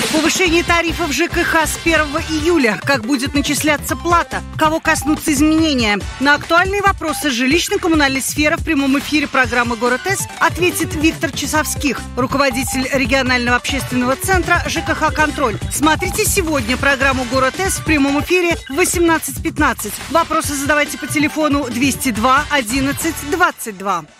Повышение тарифов ЖКХ с 1 июля. Как будет начисляться плата? Кого коснутся изменения? На актуальные вопросы жилищно-коммунальной сферы в прямом эфире программы «Город С» ответит Виктор Часовских, руководитель регионального общественного центра ЖКХ «Контроль». Смотрите сегодня программу «Город С» в прямом эфире в 18:15. Вопросы задавайте по телефону 202 11 22.